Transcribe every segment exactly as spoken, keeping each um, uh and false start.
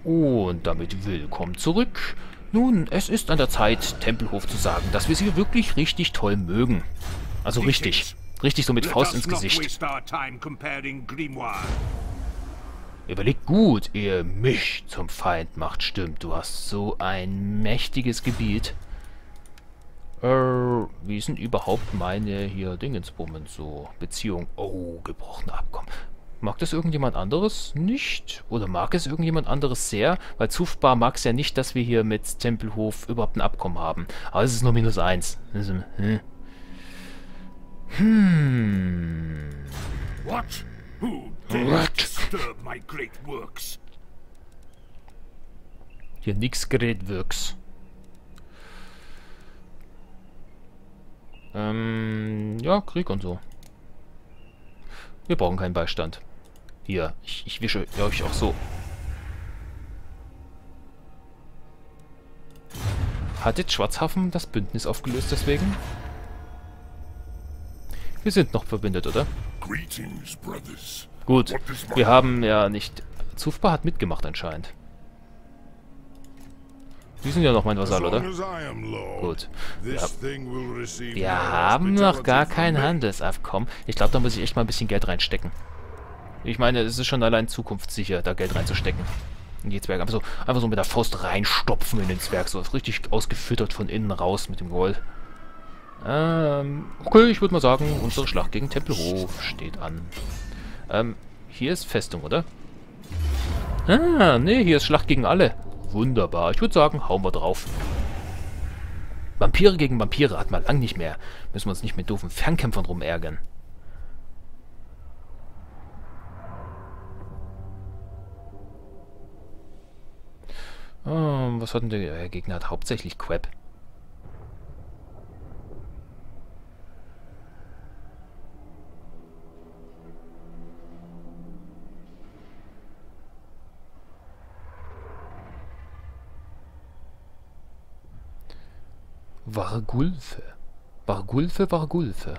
Und damit willkommen zurück. Nun, es ist an der Zeit, Tempelhof zu sagen, dass wir sie wirklich richtig toll mögen. Also richtig. Richtig so mit Faust ins Gesicht. Überlegt gut, ehe ihr mich zum Feind macht. Stimmt, du hast so ein mächtiges Gebiet. Äh, wie sind überhaupt meine hier Dingensbummen so? Beziehung. Oh, gebrochene Abkommen. Mag das irgendjemand anderes nicht? Oder mag es irgendjemand anderes sehr? Weil Zufbar mag es ja nicht, dass wir hier mit Tempelhof überhaupt ein Abkommen haben. Aber es ist nur minus eins. Also, hm. Hm. What? Who dare What? disturb my great works? Hier nix Great Works. Ähm, ja, Krieg und so. Wir brauchen keinen Beistand. Hier, ich, ich wische euch auch so. Hat jetzt Schwarzhafen das Bündnis aufgelöst deswegen? Wir sind noch verbündet, oder? Greetings, brothers. Gut, wir haben ja nicht... Zufbar hat mitgemacht anscheinend. Die sind ja noch mein Vasall, oder? Gut. Wir, hab, wir haben noch gar kein Handelsabkommen. Ich glaube, da muss ich echt mal ein bisschen Geld reinstecken. Ich meine, es ist schon allein zukunftssicher, da Geld reinzustecken. In die Zwerge. Einfach so, einfach so mit der Faust reinstopfen in den Zwerg. So richtig ausgefüttert von innen raus mit dem Gold. Ähm, okay, ich würde mal sagen, unsere Schlacht gegen Tempelhof steht an. Ähm, hier ist Festung, oder? Ah, nee, hier ist Schlacht gegen alle. Wunderbar. Ich würde sagen, hauen wir drauf. Vampire gegen Vampire hat man lang nicht mehr. Müssen wir uns nicht mit doofen Fernkämpfern rumärgern. Oh, was hat denn der, der Gegner? Hat hauptsächlich Queb. Vargulfe. Vargulfe, Vargulfe.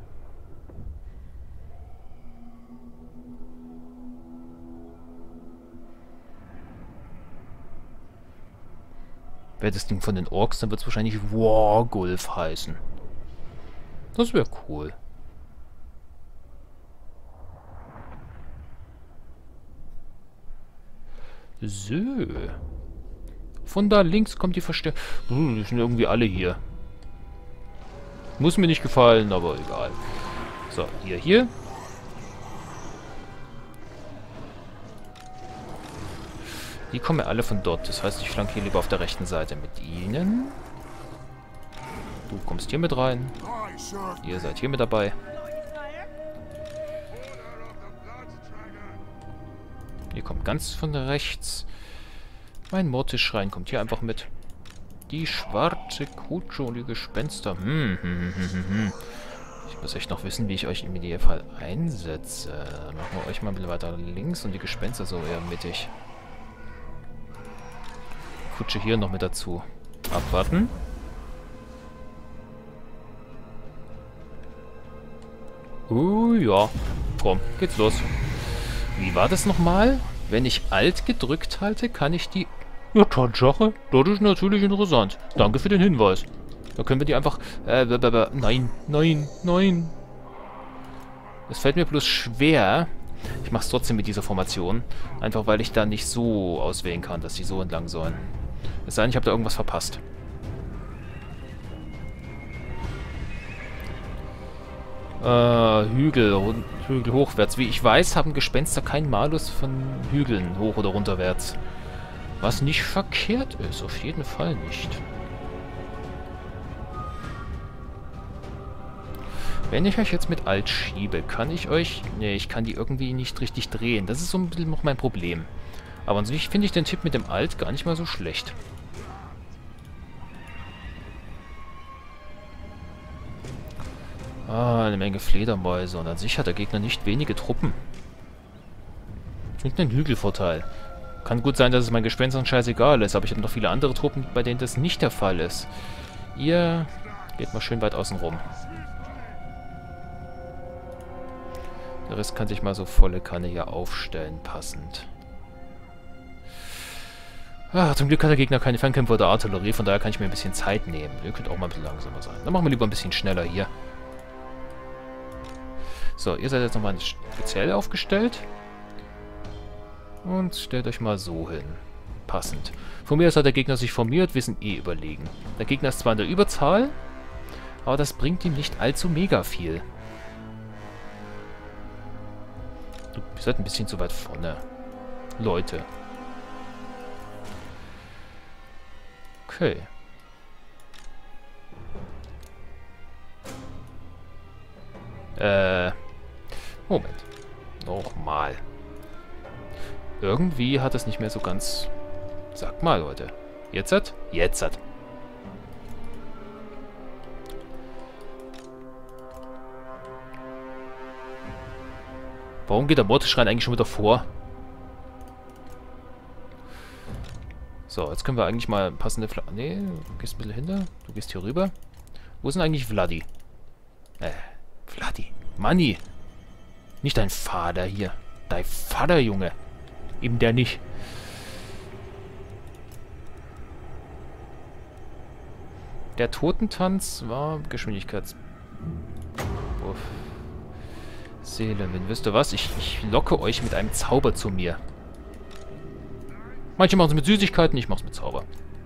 Wäre das Ding von den Orks, dann wird es wahrscheinlich Wargulf heißen. Das wäre cool. So. Von da links kommt die Verstärkung. Hm, die sind irgendwie alle hier. Muss mir nicht gefallen, aber egal. So, ihr hier. Die kommen ja alle von dort. Das heißt, ich flankiere lieber auf der rechten Seite mit ihnen. Du kommst hier mit rein. Ihr seid hier mit dabei. Ihr kommt ganz von rechts. Mein Mortis-Schrein kommt hier einfach mit. Die schwarze Kutsche und die Gespenster. Hm, hm, hm, hm, hm. Ich muss echt noch wissen, wie ich euch im Idealfall einsetze. Machen wir euch mal ein bisschen weiter links und die Gespenster so eher mittig. Kutsche hier noch mit dazu. Abwarten. Uh, ja. Komm, geht's los. Wie war das nochmal? Wenn ich Alt gedrückt halte, kann ich die... Ja, Tatsache. Das ist natürlich interessant. Danke für den Hinweis. Da können wir die einfach... Äh, nein, nein, nein. Es fällt mir bloß schwer. Ich mache es trotzdem mit dieser Formation. Einfach, weil ich da nicht so auswählen kann, dass die so entlang sollen. Es sei denn, ich habe da irgendwas verpasst. Äh, Hügel, Hügel hochwärts. Wie ich weiß, haben Gespenster keinen Malus von Hügeln hoch- oder runterwärts. Was nicht verkehrt ist, auf jeden Fall nicht. Wenn ich euch jetzt mit Alt schiebe, kann ich euch... Ne, ich kann die irgendwie nicht richtig drehen. Das ist so ein bisschen noch mein Problem. Aber an sich finde ich den Tipp mit dem Alt gar nicht mal so schlecht. Ah, eine Menge Fledermäuse. Und an sich hat der Gegner nicht wenige Truppen. Und einen Hügelvorteil. Kann gut sein, dass es meinen Gespenstern scheißegal ist, aber ich habe noch viele andere Truppen, bei denen das nicht der Fall ist. Ihr geht mal schön weit außen rum. Der Rest kann sich mal so volle Kanne hier aufstellen, passend. Ah, zum Glück hat der Gegner keine Fernkämpfer oder Artillerie, von daher kann ich mir ein bisschen Zeit nehmen. Ihr könnt auch mal ein bisschen langsamer sein. Dann machen wir lieber ein bisschen schneller hier. So, ihr seid jetzt nochmal speziell aufgestellt. Und stellt euch mal so hin. Passend. Von mir aus hat der Gegner sich formiert, wir sind eh überlegen. Der Gegner ist zwar in der Überzahl, aber das bringt ihm nicht allzu mega viel. Du seid ein bisschen zu weit vorne. Leute. Okay. Äh. Moment. Nochmal. Irgendwie hat es nicht mehr so ganz... Sagt mal, Leute. Jetzt hat? Jetzt hat. Warum geht der Mordeschrein eigentlich schon wieder vor? So, jetzt können wir eigentlich mal passende Fla... Nee, du gehst ein bisschen hinter. Du gehst hier rüber. Wo ist denn eigentlich Vladi? Äh, Vladi. Manni. Nicht dein Vater hier. Dein Vater, Junge. Eben der nicht. Der Totentanz war Geschwindigkeits... Uff. Seelenwind, wisst ihr was? Ich, ich locke euch mit einem Zauber zu mir. Manche machen es mit Süßigkeiten, ich mach's mit Zauber.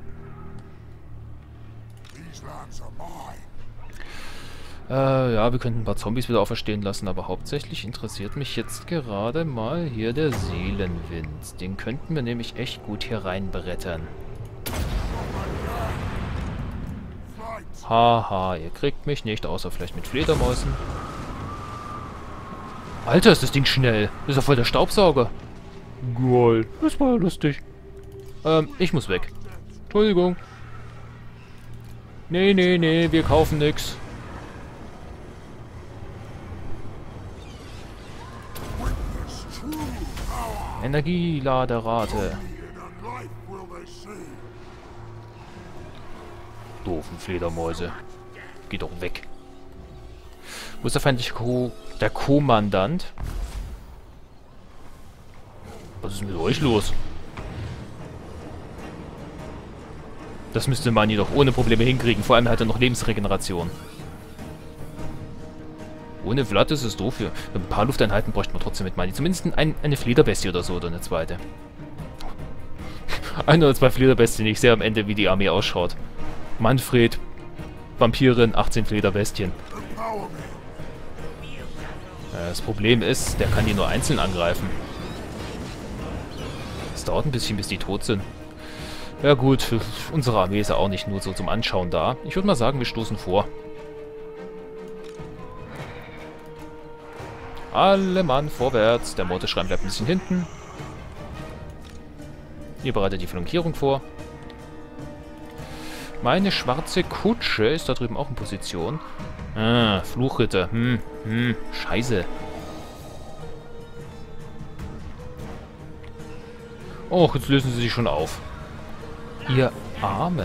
Äh, ja, wir könnten ein paar Zombies wieder auferstehen lassen, aber hauptsächlich interessiert mich jetzt gerade mal hier der Seelenwind. Den könnten wir nämlich echt gut hier reinbrettern. Haha, ihr kriegt mich nicht, außer vielleicht mit Fledermäusen. Alter, ist das Ding schnell. Das ist ja voll der Staubsauger. Geil, das war ja lustig. Ähm, ich muss weg. Entschuldigung. Nee, nee, nee, wir kaufen nix. Energieladerate. Doofen Fledermäuse. Geht doch weg. Wo ist der feindliche Ko... Der Kommandant? Was ist mit euch los? Das müsste Manni doch ohne Probleme hinkriegen. Vor allem hat er noch Lebensregeneration. Ohne Vlad ist es doof hier. Ein paar Lufteinheiten bräuchten wir trotzdem mit Manni. Zumindest ein, eine Flederbestie oder so, oder eine zweite. Ein oder zwei Flederbestien. Ich sehe am Ende, wie die Armee ausschaut. Manfred, Vampirin, achtzehn Flederbestien. Das Problem ist, der kann die nur einzeln angreifen. Es dauert ein bisschen, bis die tot sind. Ja gut, unsere Armee ist ja auch nicht nur so zum Anschauen da. Ich würde mal sagen, wir stoßen vor. Alle Mann vorwärts. Der Mordeschrein bleibt ein bisschen hinten. Ihr bereitet die Flankierung vor. Meine schwarze Kutsche ist da drüben auch in Position. Ah, Fluchritter. Hm, hm, scheiße. Och, jetzt lösen sie sich schon auf. Ihr Armen.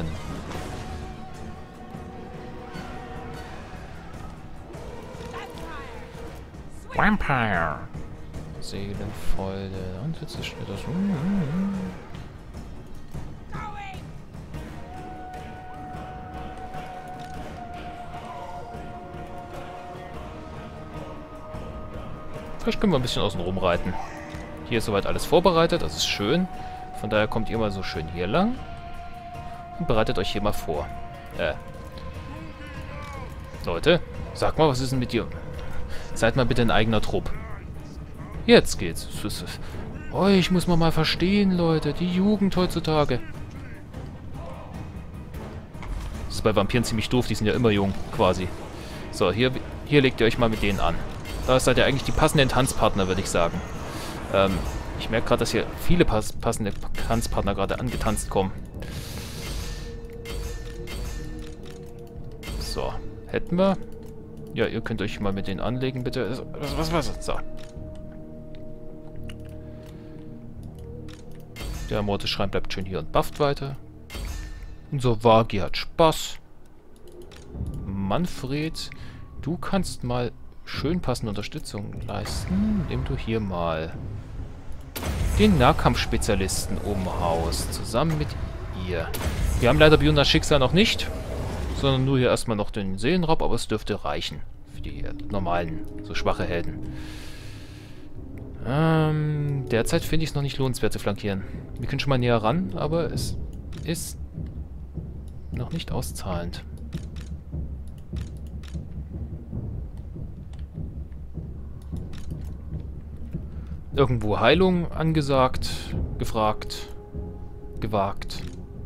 Vampire. Seelenfreude. Und jetzt ist das... Hm, hm, hm. Vielleicht können wir ein bisschen außen rum reiten. Hier ist soweit alles vorbereitet, das ist schön. Von daher kommt ihr mal so schön hier lang. Und bereitet euch hier mal vor. Äh. Leute, sag mal, was ist denn mit dir? Seid mal bitte ein eigener Trupp. Jetzt geht's. Euch muss man mal verstehen, Leute. Die Jugend heutzutage. Das ist bei Vampiren ziemlich doof, die sind ja immer jung, quasi. So, hier, hier legt ihr euch mal mit denen an. Da seid ihr eigentlich die passenden Tanzpartner, würde ich sagen. Ähm, ich merke gerade, dass hier viele pass passende Tanzpartner gerade angetanzt kommen. So, hätten wir. Ja, ihr könnt euch mal mit denen anlegen, bitte. Was, was, was? So. Der Mordeschrein bleibt schön hier und bufft weiter. Unser Wagi hat Spaß. Manfred, du kannst mal schön passende Unterstützung leisten, indem du hier mal den Nahkampfspezialisten um Haus. Zusammen mit ihr. Wir haben leider Bionas Schicksal noch nicht, sondern nur hier erstmal noch den Seelenraub, aber es dürfte reichen. Für die normalen, so schwache Helden. Ähm, derzeit finde ich es noch nicht lohnenswert zu flankieren. Wir können schon mal näher ran, aber es ist noch nicht auszahlend. Irgendwo Heilung angesagt, gefragt, gewagt.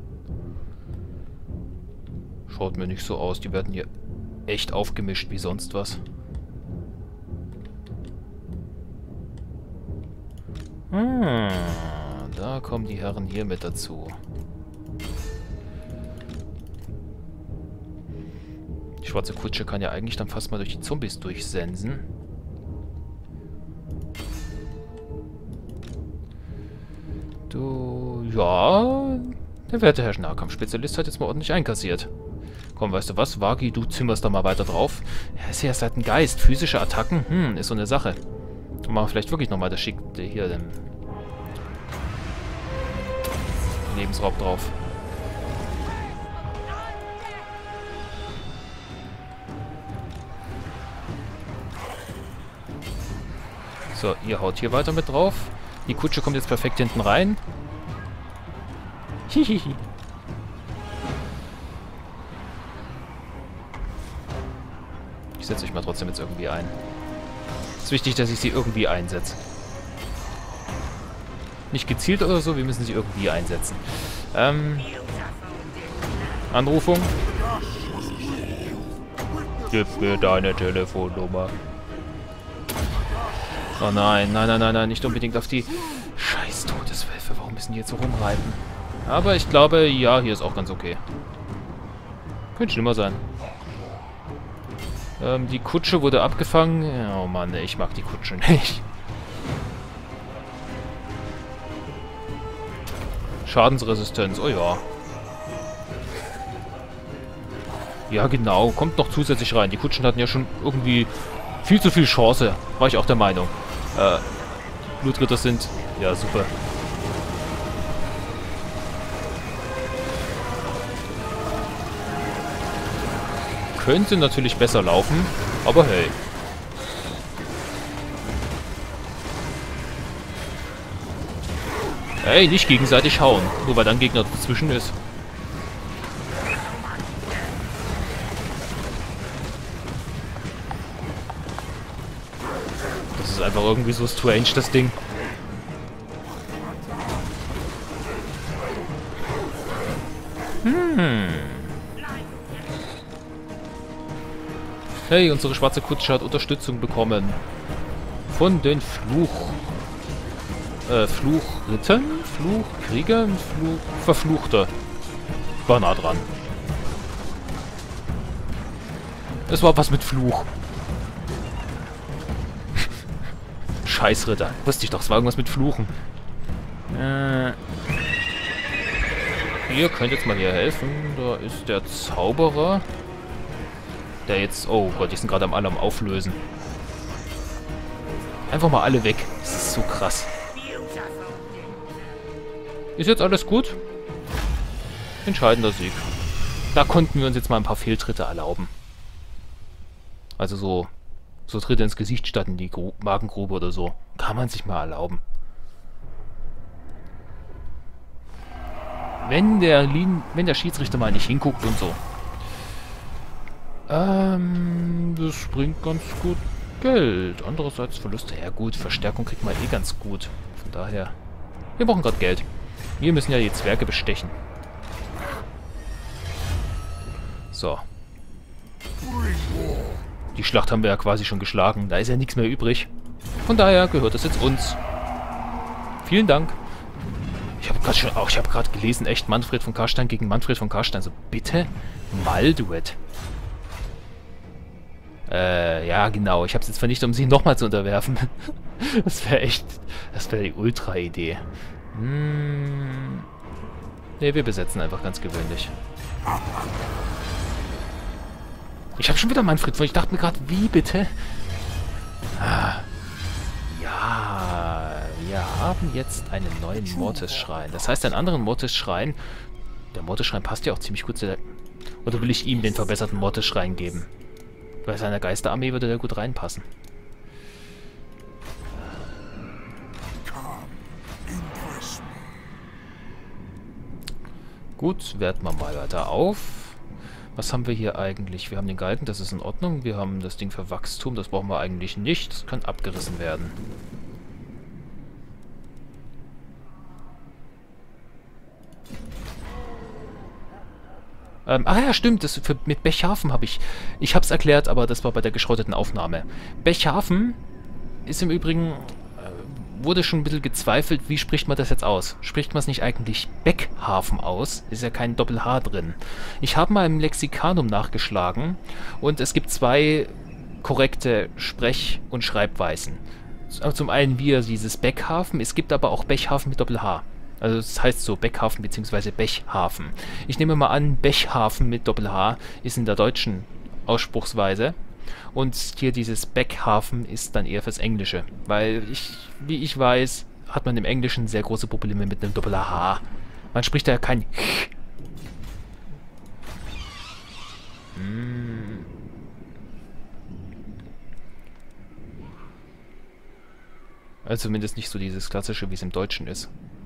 Schaut mir nicht so aus. Die werden hier echt aufgemischt wie sonst was. Ah, da kommen die Herren hier mit dazu. Die schwarze Kutsche kann ja eigentlich dann fast mal durch die Zombies durchsensen. Du, ja, der werte Herr Nahkampfspezialist hat jetzt mal ordentlich einkassiert. Komm, weißt du was, Wagi, du zimmerst da mal weiter drauf. Er ist ja erst halt ein Geist. Physische Attacken, hm, ist so eine Sache. Und machen wir vielleicht wirklich nochmal das Schick hier den Lebensraub drauf. So, ihr haut hier weiter mit drauf. Die Kutsche kommt jetzt perfekt hinten rein. Hihihi. Ich setze euch mal trotzdem jetzt irgendwie ein. Es ist wichtig, dass ich sie irgendwie einsetze. Nicht gezielt oder so, wir müssen sie irgendwie einsetzen. Ähm. Anrufung. Gib mir deine Telefonnummer. Oh nein, nein, nein, nein, nein, nicht unbedingt auf die scheiß Todeswölfe. Warum müssen die jetzt so rumreiten? Aber ich glaube, ja, hier ist auch ganz okay. Könnte schlimmer sein. Ähm, die Kutsche wurde abgefangen. Oh Mann, ich mag die Kutsche nicht. Schadensresistenz, oh ja. Ja, genau, kommt noch zusätzlich rein. Die Kutschen hatten ja schon irgendwie viel zu viel Chance, war ich auch der Meinung. Äh, Blutritter sind, ja, super. Könnte natürlich besser laufen, aber hey. Hey, nicht gegenseitig hauen, nur weil dann Gegner dazwischen ist. Das ist einfach irgendwie so strange, das Ding. Hm. Hey, unsere schwarze Kutsche hat Unterstützung bekommen. Von den Fluch... Äh, Fluchrittern? Fluchkriegern? Fluch... Verfluchter. War nah dran. Es war was mit Fluch. Scheißritter. Wusste ich doch, es war irgendwas mit Fluchen. Äh... Ihr könnt jetzt mal hier helfen. Da ist der Zauberer. Der jetzt... Oh Gott, die sind gerade am alle am Auflösen. Einfach mal alle weg. Das ist so krass. Ist jetzt alles gut? Entscheidender Sieg. Da konnten wir uns jetzt mal ein paar Fehltritte erlauben. Also so... So Tritte ins Gesicht statt in die Gru Magengrube oder so. Kann man sich mal erlauben. Wenn der, Lin wenn der Schiedsrichter mal nicht hinguckt und so. Ähm, das bringt ganz gut Geld. Andererseits Verluste. Ja gut, Verstärkung kriegt man eh ganz gut. Von daher. Wir brauchen gerade Geld. Wir müssen ja die Zwerge bestechen. So. Die Schlacht haben wir ja quasi schon geschlagen. Da ist ja nichts mehr übrig. Von daher gehört das jetzt uns. Vielen Dank. Ich habe gerade schon, auch ich habe gerade gelesen, echt Manfred von Karstein gegen Manfred von Karstein. So bitte Malduet. Äh, ja genau. Ich habe es jetzt vernichtet, um sie nochmal zu unterwerfen. Das wäre echt, das wäre die Ultra-Idee. Hm. Ne, wir besetzen einfach ganz gewöhnlich. Ich habe schon wieder Manfred von. Ich dachte mir gerade, wie bitte? Ah. Ja, ja. haben jetzt einen neuen Mortis-Schrein. Das heißt, einen anderen Mortis-Schrein... Der Mortis-Schrein passt ja auch ziemlich gut zu der... Oder will ich ihm den verbesserten Mortis-Schrein geben? Bei seiner Geisterarmee würde der gut reinpassen. Gut, werten wir mal weiter auf. Was haben wir hier eigentlich? Wir haben den Galgen, das ist in Ordnung. Wir haben das Ding für Wachstum, das brauchen wir eigentlich nicht. Das kann abgerissen werden. Ähm, ah ja, stimmt, das für, mit Bechhafen habe ich... Ich habe es erklärt, aber das war bei der geschrotteten Aufnahme. Bechhafen ist im Übrigen... Wurde schon ein bisschen gezweifelt, wie spricht man das jetzt aus? Spricht man es nicht eigentlich Beckhafen aus? Ist ja kein Doppel-H drin. Ich habe mal im Lexikanum nachgeschlagen und es gibt zwei korrekte Sprech- und Schreibweisen. Zum einen wir dieses Beckhafen, es gibt aber auch Bechhafen mit Doppel-H. Also das heißt so Beckhafen bzw. Bechhafen. Ich nehme mal an, Bechhafen mit Doppel-H ist in der deutschen Ausspruchsweise. Und hier dieses Beckhafen ist dann eher fürs Englische. Weil, ich, wie ich weiß, hat man im Englischen sehr große Probleme mit einem Doppel-H. Man spricht da kein Ch. Hm. Also zumindest nicht so dieses klassische, wie es im Deutschen ist.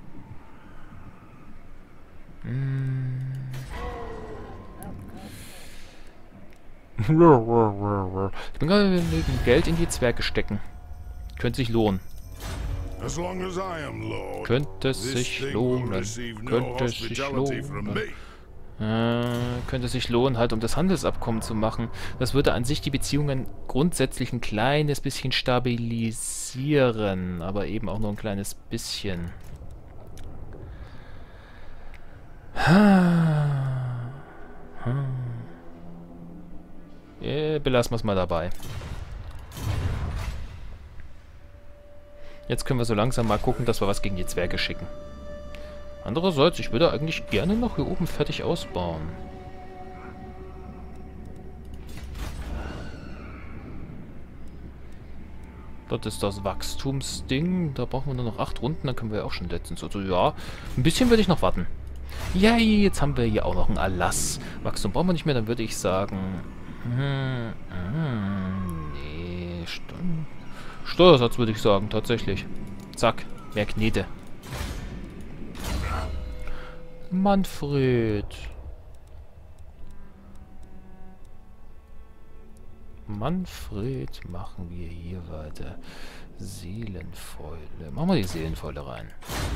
Hm. Ich bin gerade neben Geld in die Zwerge stecken. Könnte sich lohnen. Könnte sich lohnen. Könnte sich lohnen. Äh, könnte sich lohnen, halt um das Handelsabkommen zu machen. Das würde an sich die Beziehungen grundsätzlich ein kleines bisschen stabilisieren. Aber eben auch nur ein kleines bisschen. Ha. Ha. Äh, belassen wir es mal dabei. Jetzt können wir so langsam mal gucken, dass wir was gegen die Zwerge schicken. Andererseits, ich würde eigentlich gerne noch hier oben fertig ausbauen. Das ist das Wachstumsding. Da brauchen wir nur noch acht Runden, dann können wir ja auch schon letztens. Also ja, ein bisschen würde ich noch warten. Yay, jetzt haben wir hier auch noch einen Erlass. Wachstum brauchen wir nicht mehr, dann würde ich sagen... Hm, hm, nee, Steu Steuersatz würde ich sagen, tatsächlich. Zack, mehr Knete. Manfred. Manfred, machen wir hier weiter. Seelenfäule. Machen wir die Seelenfäule rein.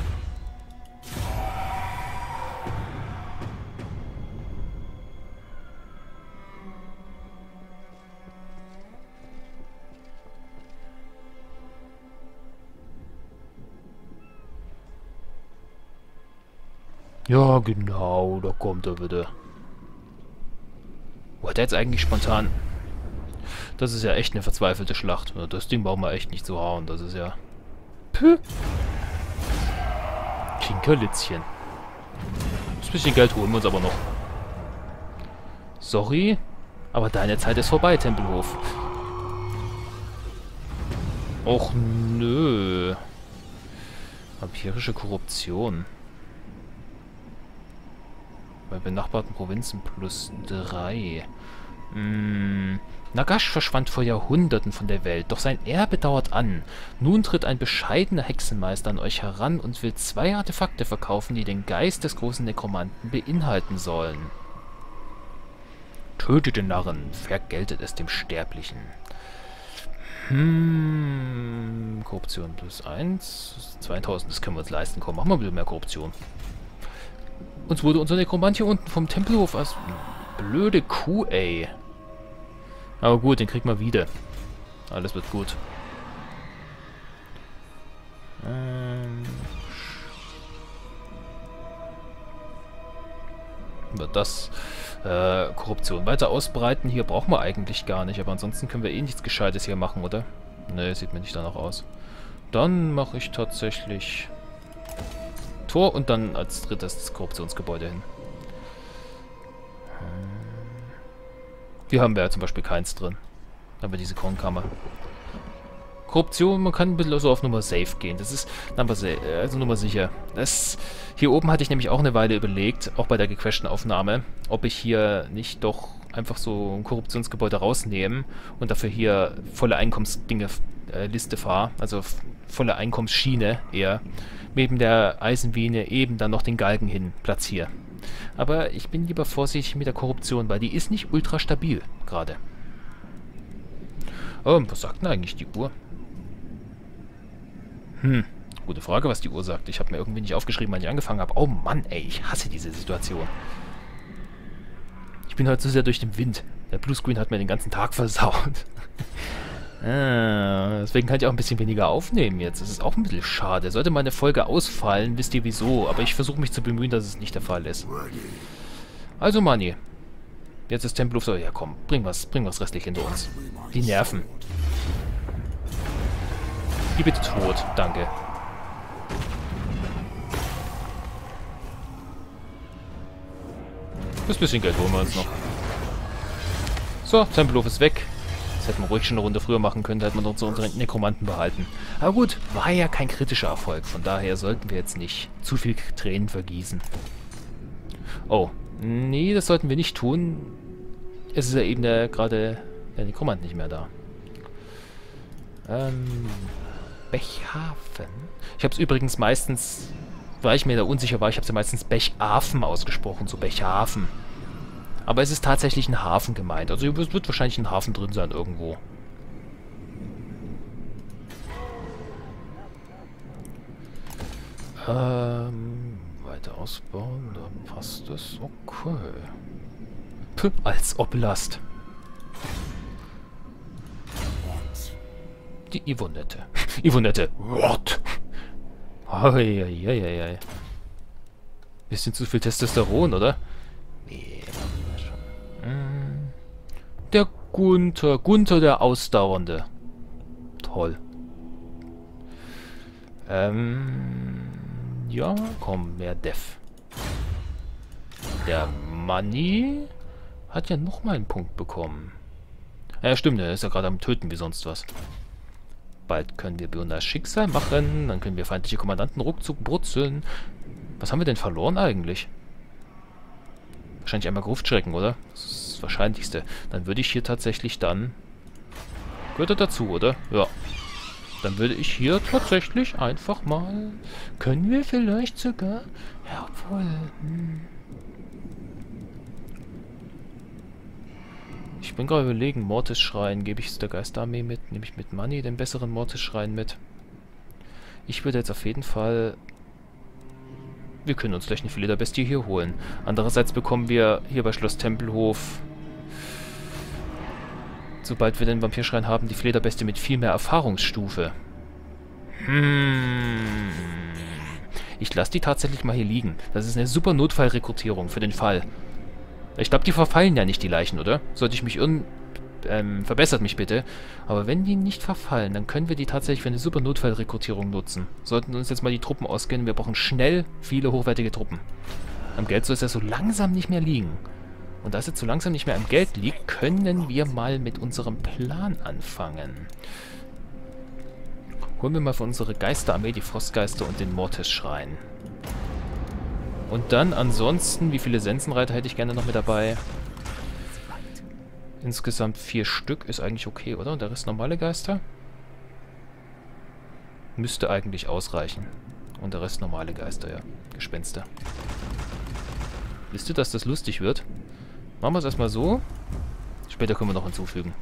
Ja, genau, da kommt er wieder. Wo hat er jetzt eigentlich spontan... Das ist ja echt eine verzweifelte Schlacht. Das Ding brauchen wir echt nicht zu hauen. Das ist ja... Puh. Kinkerlitzchen. Das bisschen Geld holen wir uns aber noch. Sorry, aber deine Zeit ist vorbei, Tempelhof. Och nö. Vampirische Korruption. Bei benachbarten Provinzen plus drei. Hm. Nagash verschwand vor Jahrhunderten von der Welt, doch sein Erbe dauert an. Nun tritt ein bescheidener Hexenmeister an euch heran und will zwei Artefakte verkaufen, die den Geist des großen Nekromanten beinhalten sollen. Tötet den Narren, vergeltet es dem Sterblichen. Hm, Korruption plus eins, zweitausend, das können wir uns leisten. Komm, machen wir ein bisschen mehr Korruption. Uns wurde unser Nekromant hier unten vom Tempelhof als blöde Kuh, ey. Aber gut, den kriegt man wieder. Alles wird gut. Ähm. Wird das äh, Korruption weiter ausbreiten? Hier brauchen wir eigentlich gar nicht, aber ansonsten können wir eh nichts Gescheites hier machen, oder? Ne, sieht mir nicht danach aus. Dann mache ich tatsächlich Tor und dann als drittes das Korruptionsgebäude hin. Hier haben wir ja zum Beispiel keins drin. Da haben wir diese Kornkammer. Korruption, man kann ein bisschen so auf Nummer safe gehen. Das ist Nummer, also Nummer sicher. Das, hier oben hatte ich nämlich auch eine Weile überlegt, auch bei der gecrashten Aufnahme, ob ich hier nicht doch einfach so ein Korruptionsgebäude rausnehme und dafür hier volle Einkommensdinge äh, Liste fahre, also volle Einkommensschiene eher, neben der Eisenmine eben dann noch den Galgen hin platziere. Aber ich bin lieber vorsichtig mit der Korruption, weil die ist nicht ultra stabil gerade. Oh, was sagt denn eigentlich die Uhr? Hm, gute Frage, was die Uhr sagt. Ich habe mir irgendwie nicht aufgeschrieben, wann ich angefangen habe. Oh Mann, ey, ich hasse diese Situation. Ich bin heute zu sehr durch den Wind. Der Bluescreen hat mir den ganzen Tag versaut. ah, deswegen kann ich auch ein bisschen weniger aufnehmen jetzt. Das ist auch ein bisschen schade. Sollte meine Folge ausfallen, wisst ihr wieso. Aber ich versuche mich zu bemühen, dass es nicht der Fall ist. Also, Manni. Jetzt ist Tempelhof so. Ja, komm, bring was, bring was restlich hinter uns. Die Nerven. Die bitte tot, danke. Das bisschen Geld holen wir uns noch. So, Tempelhof ist weg. Das hätten wir ruhig schon eine Runde früher machen können, da hätten wir noch so unsere Nekromanten behalten. Aber gut, war ja kein kritischer Erfolg, von daher sollten wir jetzt nicht zu viel Tränen vergießen. Oh, nee, das sollten wir nicht tun. Es ist ja eben der gerade der Nekromant nicht mehr da. Ähm... Bechhafen. Ich habe es übrigens meistens, weil ich mir da unsicher war, ich habe es ja meistens Bechhafen ausgesprochen, so Bechhafen. Aber es ist tatsächlich ein Hafen gemeint. Also es wird wahrscheinlich ein Hafen drin sein irgendwo. Ähm, weiter ausbauen, da passt es. Okay. Puh, als Oblast. Die Yvonette. Yvonette. What? Eieieiei. Bisschen zu viel Testosteron, oder? Nee, schon. Der Gunther. Gunther der Ausdauernde. Toll. Ähm. Ja, komm, mehr Def. Der Manni hat ja nochmal einen Punkt bekommen. Ja, stimmt, er ist ja gerade am Töten wie sonst was. Bald können wir Bionas Schicksal machen. Dann können wir feindliche Kommandanten ruckzuck brutzeln. Was haben wir denn verloren eigentlich? Wahrscheinlich einmal Gruftschrecken, oder? Das ist das Wahrscheinlichste. Dann würde ich hier tatsächlich dann... Gehört er dazu, oder? Ja. Dann würde ich hier tatsächlich einfach mal... Können wir vielleicht sogar... Ja, obwohl... Hm. Ich bin gerade überlegen, Mortis-Schrein, gebe ich es der Geisterarmee mit? Nehme ich mit Manni den besseren Mortis-Schrein mit? Ich würde jetzt auf jeden Fall... Wir können uns gleich eine Flederbestie hier holen. Andererseits bekommen wir hier bei Schloss Tempelhof, sobald wir den Vampirschrein haben, die Flederbestie mit viel mehr Erfahrungsstufe. Hm. Ich lasse die tatsächlich mal hier liegen. Das ist eine super Notfallrekrutierung für den Fall. Ich glaube, die verfallen ja nicht, die Leichen, oder? Sollte ich mich irren, ähm, verbessert mich bitte. Aber wenn die nicht verfallen, dann können wir die tatsächlich für eine super Notfallrekrutierung nutzen. Sollten uns jetzt mal die Truppen ausgehen. Wir brauchen schnell viele hochwertige Truppen. Am Geld soll es ja so langsam nicht mehr liegen. Und da es jetzt so langsam nicht mehr am Geld liegt, können wir mal mit unserem Plan anfangen. Holen wir mal für unsere Geisterarmee die Frostgeister und den Mortis-Schrein. Und dann ansonsten, wie viele Sensenreiter hätte ich gerne noch mit dabei? Insgesamt vier Stück ist eigentlich okay, oder? Und der Rest normale Geister? Müsste eigentlich ausreichen. Und der Rest normale Geister, ja. Gespenster. Wisst ihr, dass das lustig wird? Machen wir es erstmal so. Später können wir noch hinzufügen.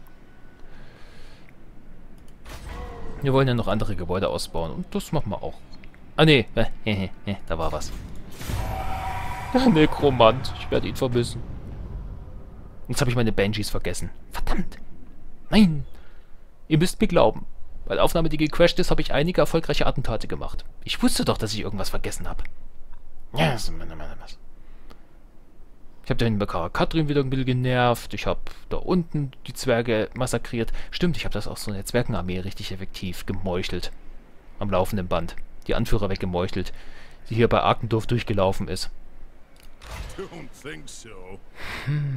Wir wollen ja noch andere Gebäude ausbauen. Und das machen wir auch. Ah, nee. Da war was. Der Nekromant. Ich werde ihn vermissen. Jetzt habe ich meine Banshees vergessen. Verdammt. Nein. Ihr müsst mir glauben. Bei der Aufnahme, die gecrashed ist, habe ich einige erfolgreiche Attentate gemacht. Ich wusste doch, dass ich irgendwas vergessen habe. Ja, was. Ich habe den Katrin wieder ein bisschen genervt. Ich habe da unten die Zwerge massakriert. Stimmt, ich habe das auch so eine Zwergenarmee richtig effektiv gemeuchelt. Am laufenden Band. Die Anführer weggemeuchelt, die hier bei Arkendorf durchgelaufen ist.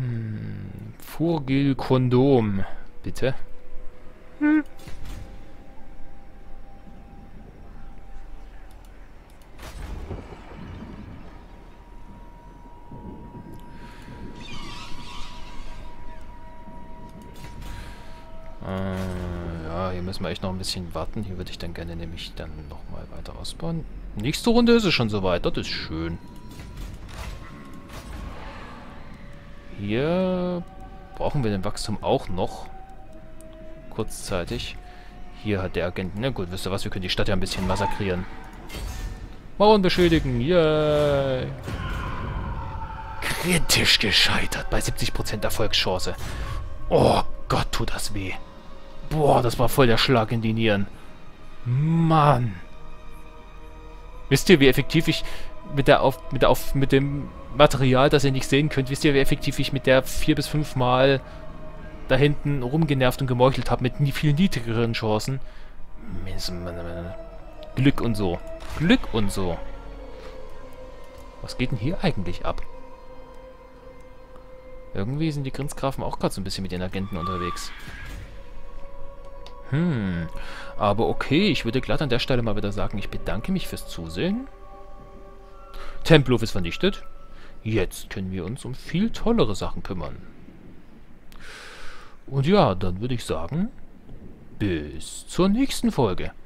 Hm. Furgil Kondom. Bitte? Hm. müssen wir echt noch ein bisschen warten. Hier würde ich dann gerne nämlich dann nochmal weiter ausbauen. Nächste Runde ist es schon soweit. Das ist schön. Hier brauchen wir den Wachstum auch noch. Kurzzeitig. Hier hat der Agent... Na gut, wisst ihr was? Wir können die Stadt ja ein bisschen massakrieren. Mauern beschädigen. Yay! Kritisch gescheitert. Bei siebzig Prozent Erfolgschance. Oh Gott, tut das weh. Boah, das war voll der Schlag in die Nieren. Mann. Wisst ihr, wie effektiv ich mit der auf mit der auf mit dem Material, das ihr nicht sehen könnt, wisst ihr, wie effektiv ich mit der vier bis fünf Mal da hinten rumgenervt und gemeuchelt habe mit nie, viel niedrigeren Chancen? Glück und so. Glück und so. Was geht denn hier eigentlich ab? Irgendwie sind die Grenzgrafen auch gerade so ein bisschen mit den Agenten unterwegs. Hm, aber okay, ich würde glatt an der Stelle mal wieder sagen, ich bedanke mich fürs Zusehen. Tempelhof ist vernichtet. Jetzt können wir uns um viel tollere Sachen kümmern. Und ja, dann würde ich sagen, bis zur nächsten Folge.